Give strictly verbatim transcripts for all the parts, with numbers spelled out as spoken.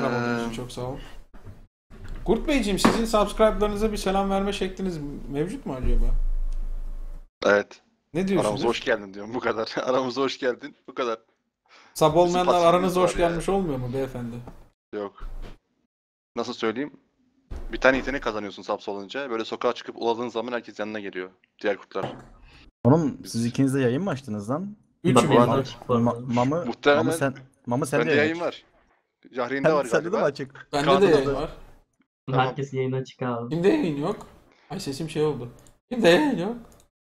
selam olduğunuz için çok sağ ol. Kurt Beyciğim, sizin subscribe'larınıza bir selam verme şekliniz mevcut mu acaba? Evet. Ne diyorsunuz? Aramıza hoş geldin diyorum bu kadar. Aramıza hoş geldin bu kadar. Sab Bizim olmayanlar patronumuz aranıza hoş var ya. gelmiş olmuyor mu beyefendi? Yok. Nasıl söyleyeyim? Bir tane yetenek kazanıyorsun saps olunca. Böyle sokağa çıkıp uladığın zaman herkes yanına geliyor. Diğer kurtlar. Oğlum Biz- siz ikiniz de yayın mı açtınız lan? Üçü Benim de birden. açık bu arada. Ma- mamı, Muhtemelen- mamı sen, mamı sen de Bende yayın yayın aç. var. Jahreyn'de var Sen, sende de mi galiba. açık? Bende Kaan'da de da yayın var. var. Tamam. Herkes yayın açık abi. Kimde yayın yok? Ay sesim şey oldu. Kimde yayın yok?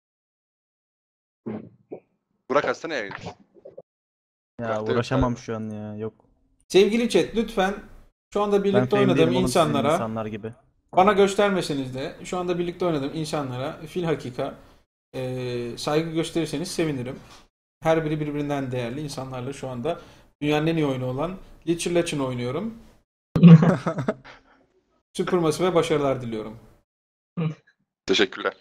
Burak açsana yayın. Ya Kartta yok uğraşamam galiba. şu an ya. Yok. Sevgili chat, lütfen şu anda Ben birlikte fame oynadığım değilim oğlum sizin insanlara, insanlar gibi. bana göstermeseniz de şu anda birlikte oynadığım insanlara fil hakika eee, saygı gösterirseniz sevinirim. Her biri birbirinden değerli insanlarla şu anda dünyanın en iyi oyunu olan Leech Legend oynuyorum. Süpürmesi ve başarılar diliyorum. Teşekkürler.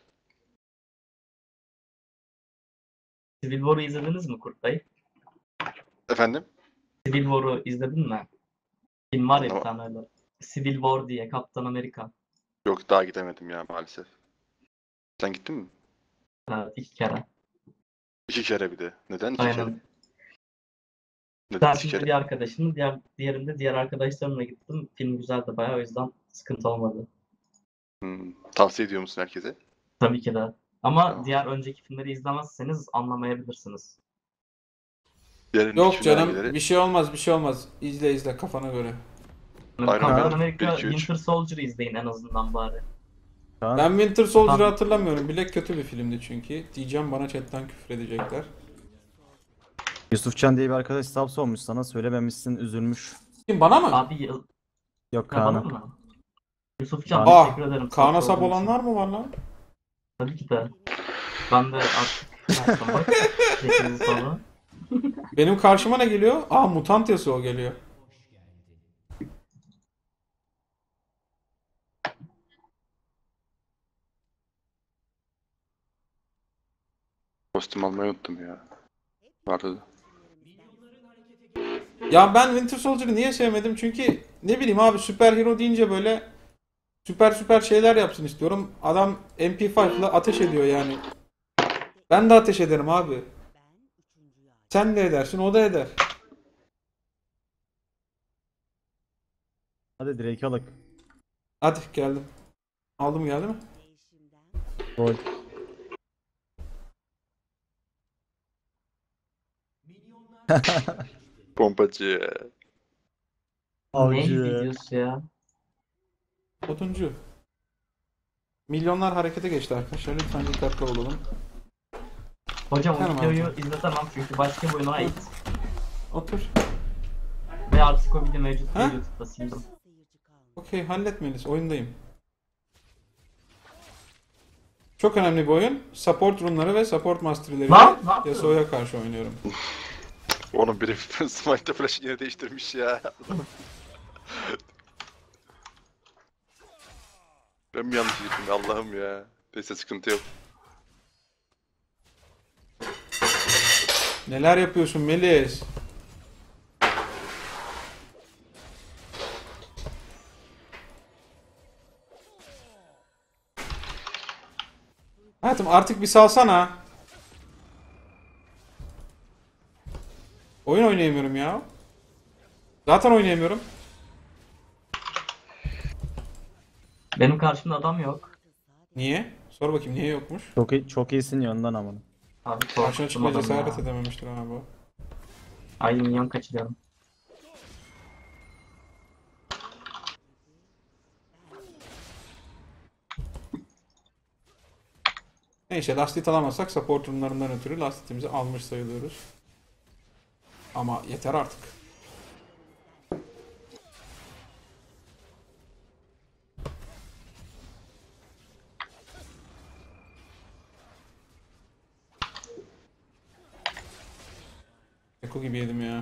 Civil War'u izlediniz mi Kurt Bey? Efendim? Civil War'u izledin mi? Film var ya bir Ama- tane öyle. Civil War diye Kaptan Amerika. Yok daha gidemedim ya maalesef. Sen gittin mi? Evet, iki kere. İki kere bir de. Neden iki kere? Aynen. Neden iki Dersinde kere? bir arkadaşım, diğer diğerinde diğer arkadaşlarımla gittim. Film güzeldi bayağı, o yüzden sıkıntı olmadı. Hmm. Tavsiye ediyor musun herkese? Tabii ki de. Ama Tamam. diğer önceki filmleri izlemezseniz anlamayabilirsiniz. Diğer Yok önceki canım, filmlerdekileri- bir şey olmaz, bir şey olmaz. İzle izle kafana göre. Yani Iron Kaptan Man Amerika, bir, iki, üç. Winter Soldier'ı izleyin en azından bari. Kaan, Ben Winter Soldier'ı Tamam. hatırlamıyorum. Black kötü bir filmdi çünkü. Diyeceğim, bana chatten küfür edecekler. Yusufcan diye bir arkadaş subs olmuş sana. Söylememişsin, üzülmüş. Kim, bana mı? Abi yıl... Yok Ya bana Kaan'a. mı? Yusufcan Aa, teşekkür ederim. Kaan'a Sağ sap olduğun için. olanlar mı var lan? Tabii ki de. Ben de artık yaptım bak. Hepinizi sonra. Benim karşıma ne geliyor? Aa, mutant Yasuo geliyor. Kostüm almayı unuttum ya. Vardı. Ya ben Winter Soldier'ı niye sevmedim? Çünkü ne bileyim abi, süper hero deyince böyle süper süper şeyler yapsın istiyorum. Adam M P beş ile ateş ediyor yani. Ben de ateş ederim abi. Sen de edersin, o da eder. Hadi direkt alak. Hadi geldim. Aldım, geldi mi? Gol. Pompacı. Ne Avcı. videosu ya? Otuncu. Milyonlar harekete geçti arkadaşlar. Lütfen dikkatli olalım. Hocam o Tamam videoyu abi. izletemem çünkü başka bir oyuna ait. Otur. Ve artık o video mevcut Ha? değil, YouTube'da sildim. Okey, halletmeliyiz. Oyundayım. Çok önemli bir oyun. Support runları ve support master'ları Lan, ne yapıyorsun? Yasuo'ya karşı oynuyorum. Onun biri Smite'da flash'ı yeri değiştirmiş ya. Ben mi yanlış gittim Allah'ım ya. Neyse sıkıntı yok. Neler yapıyorsun Melis? Hayatım artık bir salsana. Oyun oynayamıyorum ya. Zaten oynayamıyorum. Benim karşımda adam yok. Niye? Sor bakayım, niye yokmuş? Çok iyi, çok iyisin yönden ama. Abi Karşına korktum çıkmaya adamı cesaret ya. edememiştir abi o. Ay minyon kaçırıyorum. Neyse, lastit alamazsak support runlarından ötürü lastitimizi almış sayılıyoruz. Ama yeter artık. Eko gibi yedim ya.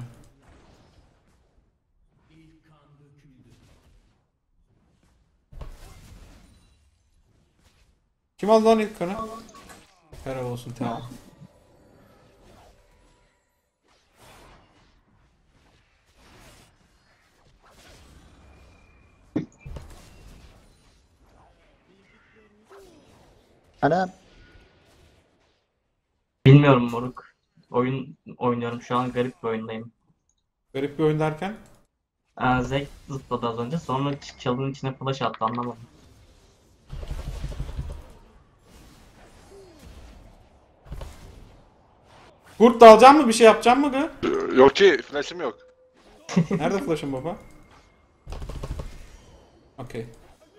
Kim aldı lan ilk kanı? Helal olsun, tamam. Anam. Bilmiyorum moruk. Oyun oynuyorum şu an, garip bir oyundayım. Garip bir oyun derken. Ee, Zek zıpladı az önce, sonra ç- çalının içine flash attı, anlamadım. Kurt dalacak mı? Bir şey yapacak mı gı? Yok ki flash'ım yok. Nerede flash'ın baba? Okey.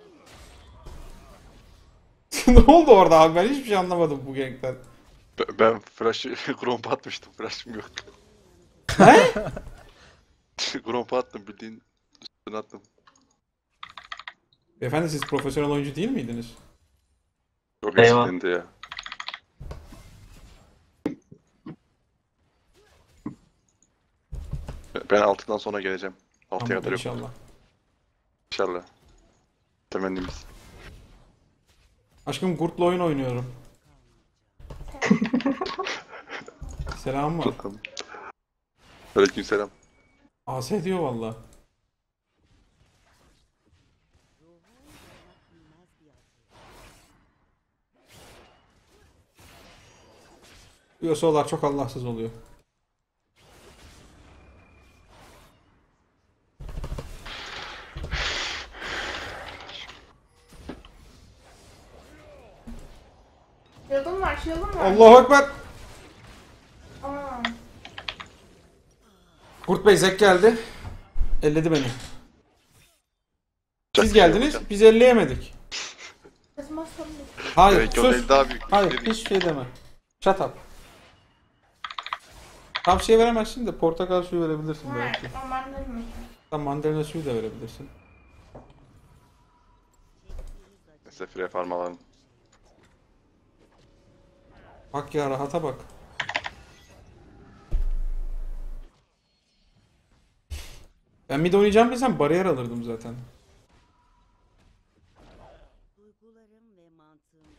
Ne oldu orada abi? Ben hiçbir şey anlamadım bu gankten. Be- Ben flash'ı grompa atmıştım. Flash'ım yok. Ne? Grompa attım bildiğin üstüne attım. Beyefendi siz profesyonel oyuncu değil miydiniz? Çok Eyvah. eksiklendi ya. Ben altıdan sonra geleceğim. altıya Tamam, kadar yok. inşallah. İnşallah. Temennimiz. Aşkım Kurt'la oyun oynuyorum. Selam mı? Aleykümselam. As ediyor valla. Yosolar çok Allahsız oluyor. Shield'um var, shield'um var. Allahu Ekber. Aa, Kurt Bey Zek geldi. Elledi beni. Siz geldiniz, biz elleyemedik. kızmaz tabii. Hayır, Belki o sus. değil daha büyük. Hayır, Değil. hiç şey deme. Shut up. Tavsiye veremezsin de portakal suyu verebilirsin Var, belki. ama ben de mi? Tam mandalina suyu da verebilirsin. Neyse free farm alalım. Bak ya rahata bak. Ben mid oynayacağım desem bariyer alırdım zaten. Duygularım ve mantığım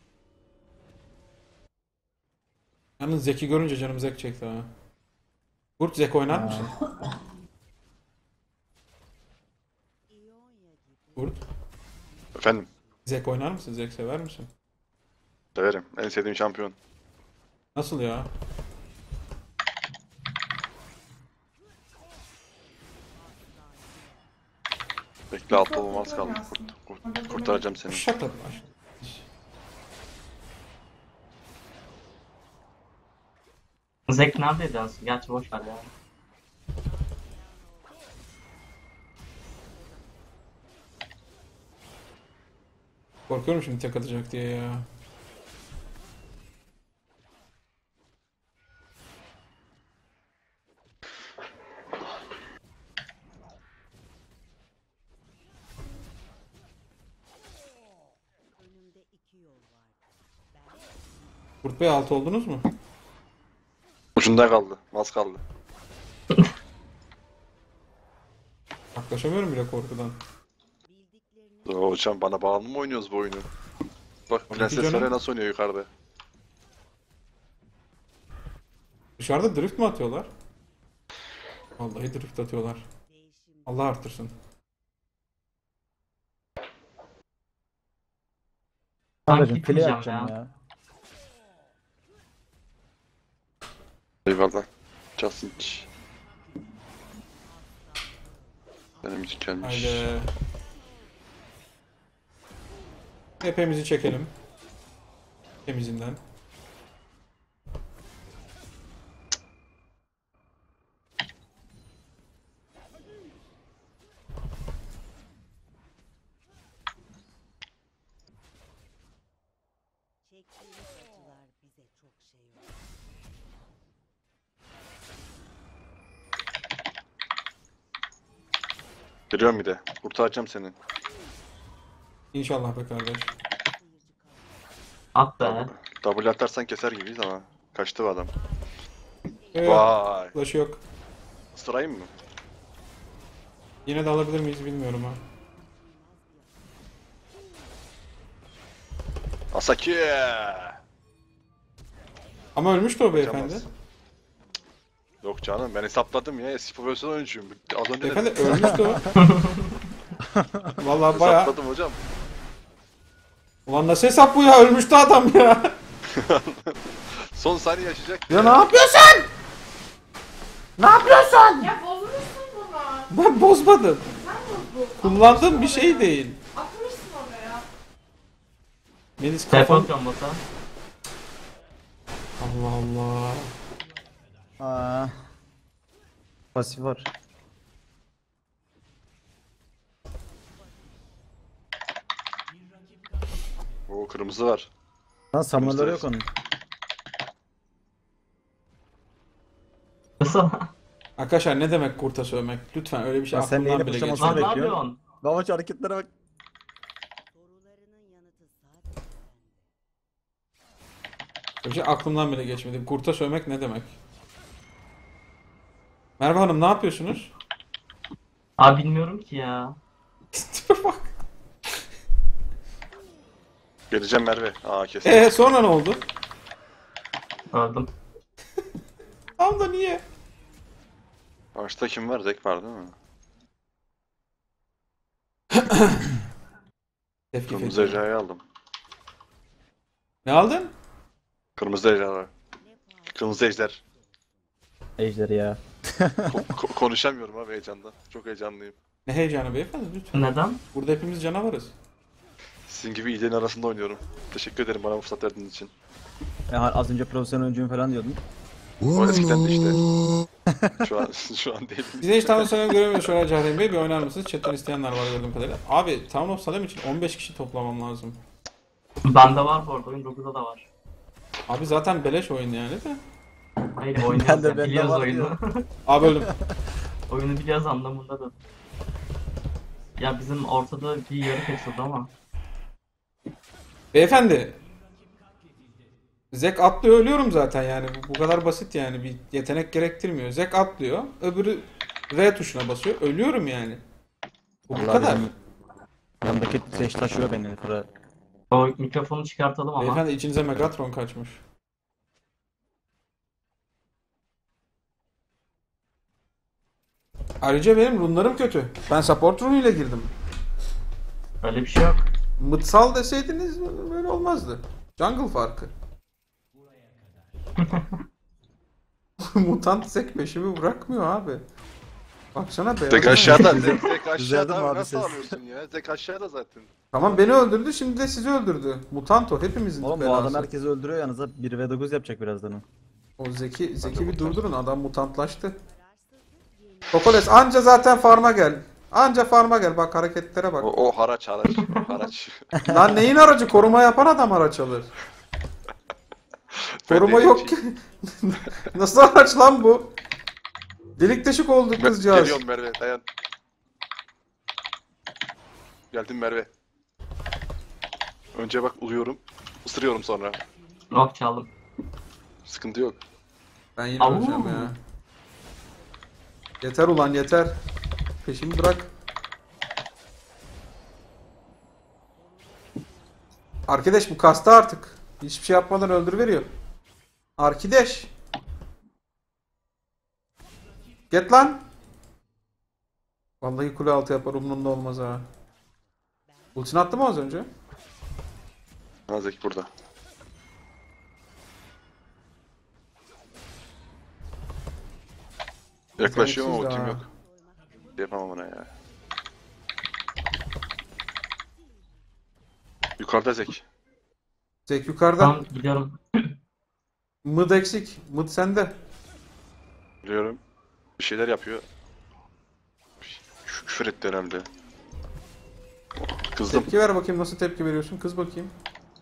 Yalnız Zek'i görünce canım Zek çekti ha. Kurt Zek oynar mısın? İonya gibi Kurt. Efendim. Zek oynar mısın? Zek sever misin? Severim. En sevdiğim şampiyon. Nasıl ya? Bekle altta olmaz kaldı. Kurt, kurt, kurtaracağım seni. Shut up. Zek neredeydi aslında? Gerçi boş ver ya. Korkuyorum şimdi tek atacak diye ya. önümde iki yol vardı. Ben Kurt Bey altı oldunuz mu? Ucunda kaldı. Az kaldı. Yaklaşamıyorum bile korkudan. bildiklerini Oo, hocam bana bağımlı mı oynuyoruz bu oyunu? Bak Tabii ki Prenses canım. Leia nasıl oynuyor yukarıda? Dışarıda drift mi atıyorlar? Vallahi drift atıyorlar. değişim Allah artırsın. Sanki Kardeşim file gitmeyeceğim yapacağım ya. ya. Eyvallah. Justin. Benim için gelmiş. Haydi. Hepimizi çekelim. Temizinden. çektiğimiz acılar bize çok şey oldu. Geliyorum bir de. Kurtaracağım seni. İnşallah be kardeş. Sıyırcı kaldı. At be. W atarsan keser gibiyiz ama. Kaçtı bu adam. Ee, Vay. Flash yok. Sırayım mı? Yine de alabilir miyiz bilmiyorum ha. Asaki. Ama ölmüştü o beyefendi. Kaçamaz. Yok canım ben hesapladım ya. Eski profesyonel oyuncuyum. Az önce Beyefendi dedim. ölmüştü o. Vallahi bayağı Hesapladım hocam. Ulan nasıl hesap bu ya? Ölmüştü adam ya. Son saniye yaşayacak. Ya ne yapıyorsun? Ne yapıyorsun? Ya bozmuşsun bunu. Ben bozmadım. Sen bozdun. Kullandığım bir şey değil. Atmışsın oraya. Melis Telefon kafam... atıyorum bota. Allah Allah. Aa. Pasif var. Oo kırmızı var. Lan summoner'ları yok Kırmızı onun. Nasıl? Arkadaşlar ne demek kurta sövmek? Lütfen öyle bir şey Lan sen aklımdan neyine bile kuşamasını Lan geçmedi. ne bekliyorsun? yapıyorsun? Lavaş hareketlere bak. Sorularının yanıtı sadece bende. Öyle bir şey aklımdan bile geçmedi. Kurta sövmek ne demek? Merve Hanım ne yapıyorsunuz? Abi bilmiyorum ki ya. Tipe bak. Geleceğim Merve. Aa kesin. Ee sonra ne oldu? Öldüm. Tam da niye? Başta kim var? Zek var değil mi? Tepki Kırmızı fethi. ejderhayı aldım. Ne aldın? Kırmızı ejderha. Kırmızı ejder. Ejderi ya. Ko- ko- konuşamıyorum abi heyecandan. Çok heyecanlıyım. Ne heyecanı beyefendi lütfen. Neden? Burada hepimiz canavarız. Sizin gibi iyilerin arasında oynuyorum. Teşekkür ederim bana bu fırsat verdiğiniz için. Ya az önce profesyonel oyuncuyum falan diyordun. O eskiden de işte. Şu an şu an değil. Bize hiç Town of Salem göremiyoruz şöyle Cahreyn Bey. Bir oynar mısınız? Chatten isteyenler var gördüğüm kadarıyla. Abi Town of Salem için on beş kişi toplamam lazım. Bende var bu arada. Oyun dokuzda da var. Abi zaten beleş oyun yani de. Hayır Ben oynuyoruz de ya. bende Biliyoruz var oyunu. Abi öldüm. Oyunu biliyoruz anlamında da. Ya bizim ortada bir yarı kesildi ama. Beyefendi. Zek atlıyor ölüyorum zaten yani. Bu, bu kadar basit yani. Bir yetenek gerektirmiyor. Zek atlıyor. Öbürü R tuşuna basıyor. Ölüyorum yani. Bu, bu Vallahi kadar. bizim yanındaki seç taşıyor beni. Fıra. O mikrofonu çıkartalım ama. Beyefendi içinize Megatron kaçmış. Ayrıca benim runlarım kötü. Ben support run ile girdim. Öyle bir şey yok. Mıtsal deseydiniz böyle olmazdı. Jungle farkı. Mutant Zek peşimi bırakmıyor abi. Baksana beyaz. Zek aşağıda. Zek, Zek aşağıda Düzeldim abi. abi Nasıl ses. alıyorsun ya? Zek aşağıda zaten. Tamam beni öldürdü şimdi de sizi öldürdü. Mutant o hepimizin Oğlum bu belası. adam herkesi öldürüyor yalnız ha. bir ve dokuz yapacak birazdan o. O Zeki, Zeki bir durdurun adam mutantlaştı. Kokoles anca zaten farma gel. Anca farma gel bak hareketlere bak. O, o haraç haraç. Haraç. Lan neyin aracı? Koruma yapan adam araç alır. Koruma Ben de yok ki. Nasıl araç lan bu? Delik deşik oldu Me- kızcağız. Geliyorum Merve dayan. Geldim Merve. Önce bak uluyorum. Isırıyorum sonra. Oh çaldım. Sıkıntı yok. Ben yine Au. öleceğim ya. Yeter ulan yeter. Peşimi bırak. Arkadaş bu kasta artık. Hiçbir şey yapmadan öldürüveriyor. Arkadaş. Get lan. Vallahi kule altı yapar umurumda olmaz ha. Ultini attı mı az önce? Ha Zek burada. Yaklaşıyorum ama Yeteneksiz ultim daha. yok. Yapamam ona ya. Yukarıda Zek. Zek yukarıda. Tamam gidiyorum. Mıd eksik. Mıd sende. Biliyorum. Bir şeyler yapıyor. Kü- Küfür etti herhalde. Kızdım. Tepki ver bakayım nasıl tepki veriyorsun. Kız bakayım.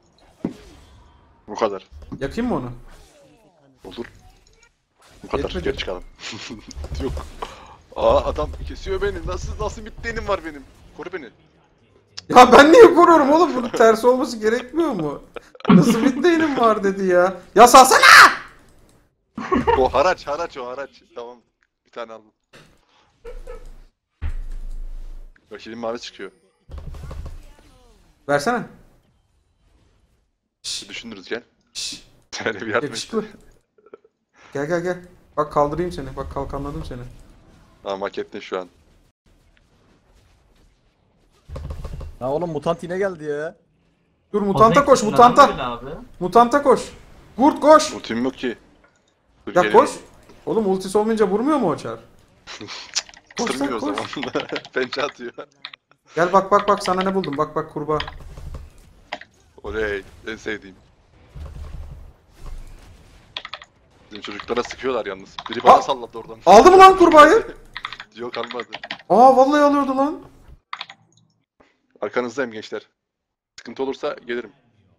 Bu kadar. Yakayım mı onu? Olur. Bu kadar. Yetmedi. Geri çıkalım. Yok. Aa adam kesiyor beni. Nasıl nasıl bittiğim var benim. Koru beni. Ya ben niye koruyorum oğlum? Bunun tersi olması gerekmiyor mu? Nasıl bir değilim var dedi ya. Ya salsana! O haraç haraç o haraç. Tamam. Bir tane aldım. Rakibin mavi çıkıyor. Versene. Bir düşünürüz gel. Şşş. Böyle bir yardım et. Yakışıklı. Gel gel gel. Bak kaldırayım seni. Bak kalkanladım seni. Tamam hak ettin şu an. Ya oğlum mutant yine geldi ya. Dur mutanta koş Ozek mutanta. neden böyle abi? Mutanta koş. Kurt koş. Ultim yok ki. Dur, Ya geliyorum. koş. Oğlum ultisi olmayınca vurmuyor mu o çar? Koş Kıstırmıyor o sen, zaman. koş. Pençe atıyor. Gel bak bak bak sana ne buldum. Bak bak kurbağa. Oley. En sevdiğim. Bizim çocuklara sıkıyorlar yalnız. Biri bana Aa! salladı oradan. Aldı mı lan kurbağayı? Yok almadı. Aa vallahi alıyordu lan. Arkanızdayım gençler. Sıkıntı olursa gelirim.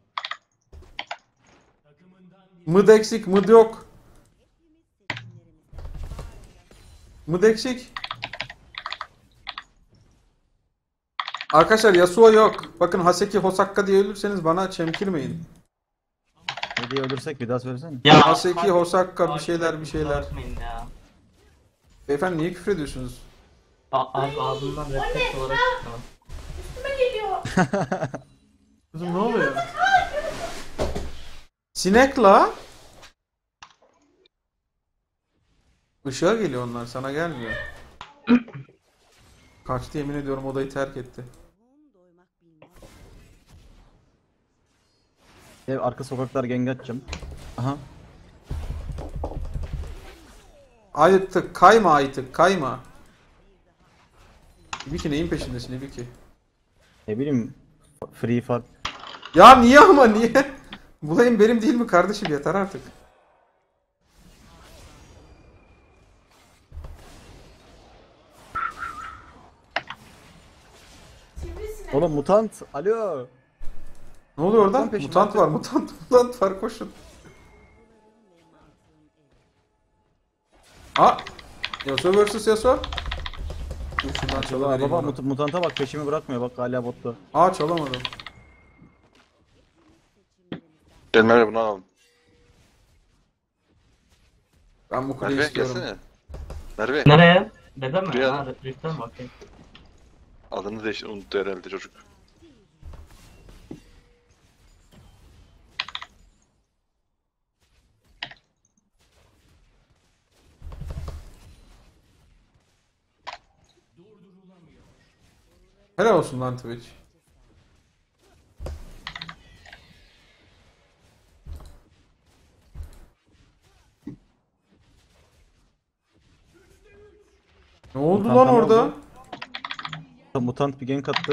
Mıd eksik, mıd yok. Mıd eksik. Arkadaşlar Yasuo yok. Bakın Haseki Hosakka diye ölürseniz bana çemkirmeyin. Ne diye ölürsek bir daha söylesene. Ya Haseki, fark- Hosakka bir fark şeyler bir etmiş şeyler. bakmayın ya. Beyefendi niye küfür ediyorsunuz? A abi ağzımdan refleks olarak çıktı. Üstüme geliyor. Kızım ne oluyor? Sinek la. Işığa geliyor onlar sana gelmiyor. Kaçtı yemin ediyorum odayı terk etti. Ruhum doymak bilmez. Ev arka sokaklar genge atacağım. Aha. Ayıktık kayma ayıktık kayma. İbiki neyin peşindesin İbiki? Ne bileyim. Free farm. Ya niye ama niye? Bulayım benim değil mi kardeşim yeter artık. Sivrisinek. Oğlum mutant. Alo. Ne oluyor orada? Mutant peşimden Mutant var mutant mutant var koşun. Aa! Yasuo versus Yasuo. Dur şundan Aa, çalıvereyim baba onu. mut mutanta bak peşimi bırakmıyor bak hala botta. Aa çalamadım. Gel Merve bunu alalım. Ben bu kuleyi Merve istiyorum. gelsene. Merve. Nereye? Neden mi? Buraya. Ha, Rift'ten mi? Okey. Adını değiş unuttu herhalde çocuk. Helal olsun lan Twitch. Ne oldu Mutant lan ne orada? oldu? Mutant bir gank attı.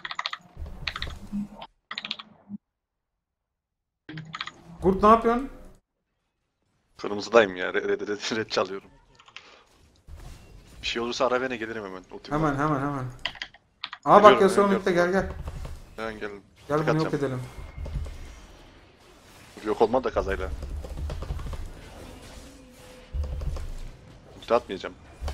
Kurt ne yapıyorsun? Kırmızıdayım ya. Red, red, red, red çalıyorum. Bir şey olursa ara beni gelirim hemen. Ultim var. Hemen hemen hemen. Aa bak Geliyorum, Yasuo geliyorum. midde gel gel. Hemen gelin. Gel Tek bunu yok atacağım. edelim. Yok olmadı da kazayla. Ulti atmayacağım.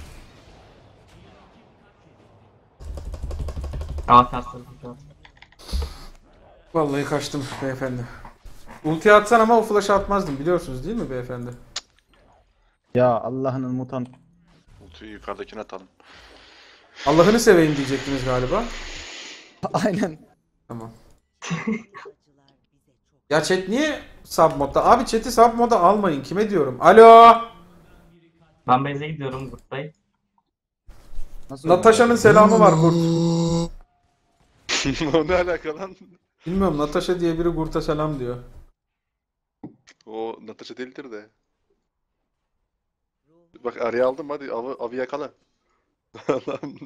Aa tersledim şu an. Vallahi kaçtım beyefendi. Ulti atsan ama o flash'ı atmazdım biliyorsunuz değil mi beyefendi? Ya Allah'ın mutant. Ultiyi yukarıdakine atalım. Allah'ını seveyim diyecektiniz galiba. Aynen. Tamam. Acılar bize çok Ya chat niye sub modda? Abi chat'i sub moda almayın. Kime diyorum? Alo! Ben base'e gidiyorum Gurt'tayım. Nasıl Natasha'nın selamı var Kurt. O ne alaka lan? Bilmiyorum Natasha diye biri Kurt'a selam diyor. O Natasha değildir de. Bak araya aldım hadi avı, avı yakala. Lan.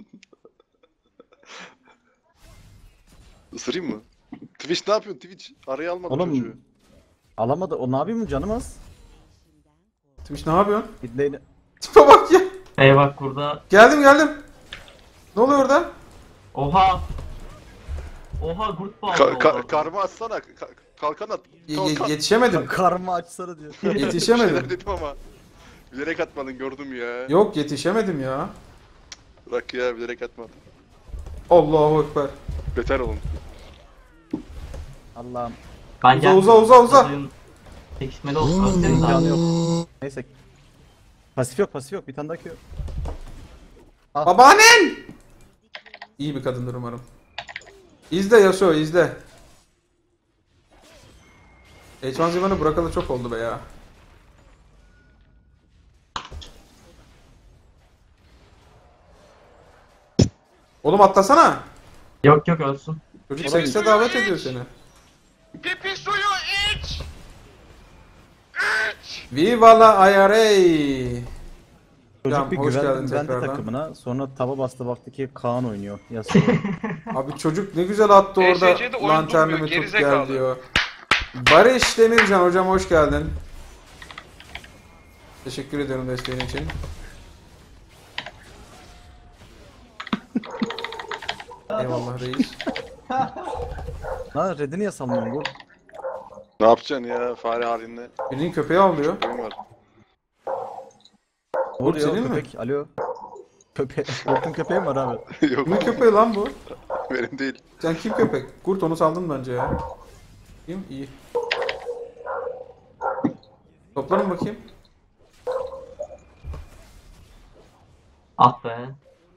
Isırayım mı? Twitch ne yapıyorsun Twitch? Araya almadım Oğlum, çocuğu. Alamadı. O ne yapayım canım az? Twitch ne yapıyorsun? Midlane. Tipe bak ya. Eyvah burada. Geldim geldim. Ne oluyor orada? Oha! Oha Gurt bağlı Ka- oldu ka- orada. karma atsana. Ka- kalkan at. Ye- Kalkan. ye- yetişemedim. Karma açsana diyor. Bir şeyler Yetişemedim. dedim ama. Bilerek atmadın gördüm ya. Yok yetişemedim ya. Bırak ya bilerek atmadın. Allahu Ekber. Beter olun. Allah'ım. Ben Uza, geldim. uza, uza, uza. Oyun Çekişmeli olsun. Öptüm İmkanı daha. yok. Neyse. Pasif yok pasif yok. Bir tane daha Q. Babaannen! İyi bir kadındır umarım. İzle Yasuo izle. H bir Zivan'ı bırakalı çok oldu be ya. Oğlum atlasana. Yok yok ölsün. Çocuk Oğlum- sekse davet ediyor seni. Pipi suyu iç. İç. Viva la I R A! Çocuk Hocam, bir hoş güvendim geldin Venti tekrardan. takımına. Sonra taba bastı baktı ki Kaan oynuyor. Yasuo. Abi çocuk ne güzel attı orada. E S C'de oyun Lanternimi durmuyor, tut gerizekalı. gel diyor. Barış Demircan hocam hoş geldin. Teşekkür ediyorum desteğin için. Eyvallah reis. Lan red'i niye salmıyorsun bu? Ne yapacaksın ya fare halinde? Birinin köpeği avlıyor. Oyun var. Ne oluyor senin mi? köpek? Alo. Köpek. Kurtun köpeği mi var abi? Yok Kimin köpeği lan bu? benim değil. Sen kim köpek? Kurt onu saldın bence ya. Kim? İyi. Toplanın bakayım. Ah be.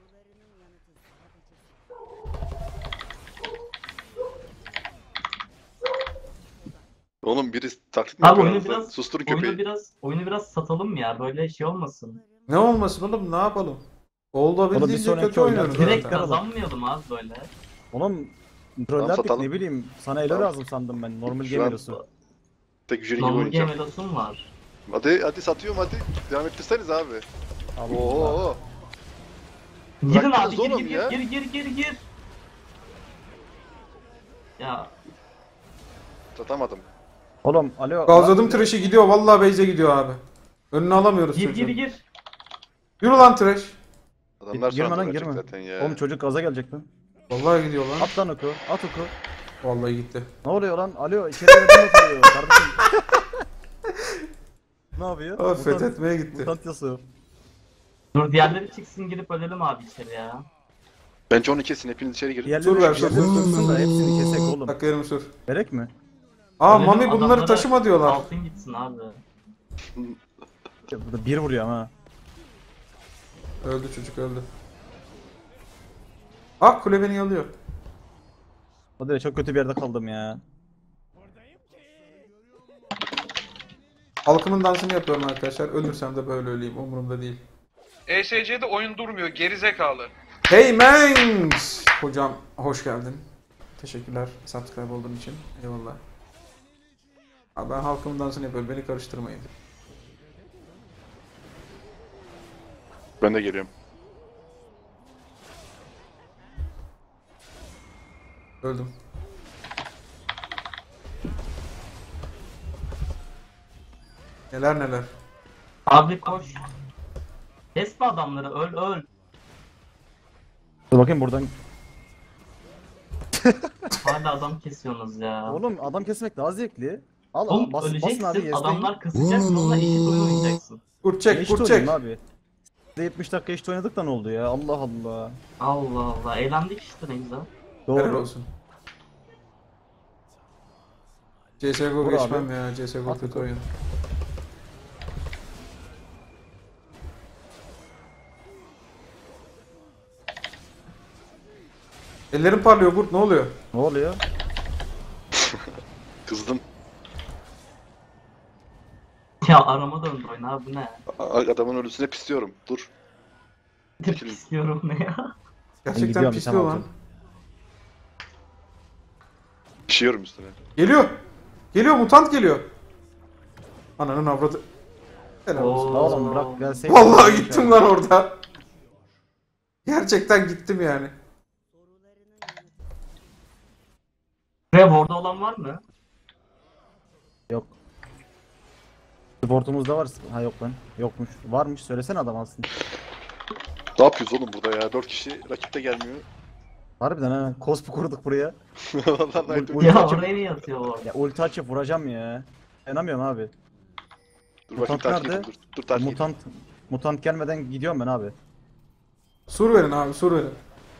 Oğlum biri taklit mi Abi yapıyor oyunu aranızda? biraz Susturun oyunu köpeği. biraz oyunu biraz satalım mı ya? Böyle şey olmasın. Ne olmasın oğlum ne yapalım? Olabildiğince sonraki kötü oynar oynuyoruz direkt Direkt zaten. kazanmayalım abi böyle. Oğlum trollerdik satalım. ne bileyim. Sana elo Tamam. lazım sandım ben. Normal Şu game an- elosu. Tek jüri gibi Normal oynayacağım. game elosun var. Hadi hadi satıyorum hadi. Devam ettirseniz abi. Allah. Oo. Girin abi Bıraktınız gir oğlum gir, ya. gir gir gir gir gir. Ya Satamadım. Oğlum alo. Gazladım tıraşı gidiyor vallahi Beyze gidiyor abi. Önünü alamıyoruz gir çocuğun. gir gir. Yürü lan tıraş. Adamlar Girme sonra lan dönecek girme. zaten ya. Oğlum çocuk gaza gelecek lan. Vallahi gidiyor lan. At lan oku. At oku. Vallahi gitti. Ne oluyor lan? Alo içeri neden oturuyor kardeşim? Ne yapıyor? O Mutant- fethetmeye gitti. Mutant Yasuo. Dur diğerleri çıksın girip ölelim abi içeri ya. Bence onu kesin hepiniz içeri girin. Diğerleri Dur ver, dur, diğerleri dur, dursun da hepsini kesek oğlum. Bak yarım sür. Gerek mi? Aa Ölelim, Mami bunları adamlara taşıma diyorlar. Altın gitsin abi. Ya burada bir vuruyor ama. Öldü çocuk öldü. Ah kule beni alıyor. Hadi çok kötü bir yerde kaldım ya. Halkımın dansını yapıyorum arkadaşlar. Ölürsem de böyle öleyim. Umurumda değil. E S C'de oyun durmuyor, gerizekalı. Hey Mangs! Hocam hoş geldin. Teşekkürler subscribe olduğun için. Eyvallah. Abi ben halkımın dansını yapıyorum. Beni karıştırmayın. Ben de geliyorum. Öldüm. Neler neler. Abi koş. Kesme adamları öl öl. Dur bakayım buradan. Hala adam kesiyorsunuz ya. Oğlum adam kesmek daha zevkli. Al Oğlum bas, basın öleceksin abi yesleyin. adamlar kısacak sonra eşit oyun oynayacaksın. Kurt çek, Eşit kurt çek. oynayayım abi. yetmiş dakika eşit oynadık da ne oldu ya? Allah Allah. Allah Allah eğlendik işte ne güzel. Helal Doğru. olsun. C S G O Vur geçmem abi. ya. C S G O At kötü bakalım. oyun. Ellerim parlıyor Kurt ne oluyor? Ne oluyor? Kızdım. Ya arama döndü oyun abi bu ne? A- Adamın ölüsüne pisliyorum. Dur. Çekilin. İstiyorum ne ya? Gerçekten gidiyorum, pisliyor tamam lan. canım. Pişiyorum üstüne. Geliyor. Geliyor mutant geliyor. Ananın avradı. Helal olsun. Oo. Oğlum bırak gelseydin. Vallahi gittim lan orada. Gerçekten gittim yani. Buraya ward'da olan var mı? Yok. Sportumuzda var. Ha yok lan. Yokmuş. Varmış. Söylesene adam alsın. Ne yapıyoruz oğlum burada ya? Dört kişi rakip de gelmiyor. Harbiden ha. Cospu kurduk buraya. Vallahi Night Bu- Oyun- Ya açıp- oraya niye yatıyor ward? Ya ulti açıp vuracağım ya. Dayanamıyorum abi. Dur bakayım Mutant takip nerede? edeyim. Dur, dur takip edeyim. Mutant mutant gelmeden gidiyorum ben abi. Sur verin abi sur verin.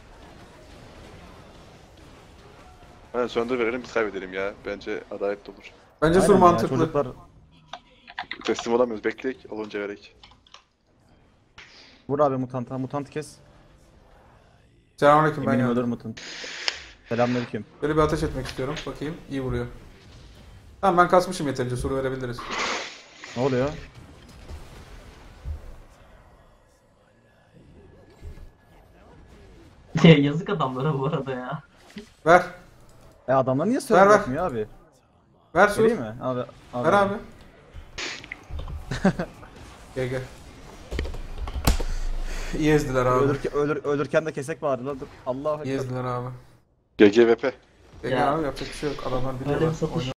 Ha, söndür verelim biz kaybedelim ya. Bence adaletli olur. Bence sur Aynen ya, mantıklı. Çocuklar Teslim olamıyoruz. Bekleyek. Olunca verek. vur abi mutanta. Mutant kes. Selamünaleyküm ben Eminim ölür geldim. mutant. Selamünaleyküm. Böyle bir ateş etmek istiyorum. Bakayım iyi vuruyor. Tamam ben kasmışım yeterince sur verebiliriz. Ne oluyor? Ya yazık adamlara bu arada ya. Ver. E adamlar niye Ver, söyle ver. bakmıyor abi? Ver su. Vereyim mi? Abi. abi. Ver abi. Gel gel. İyi ezdiler abi. Ölürken, ölür, ölürken de kesek vardı lan. Dur. Allahu İyi ekber. ezdiler abi. G G V P. Gel Ya. gel abi yapacak bir şey yok. Adamlar Öyle biliyorlar. bir satış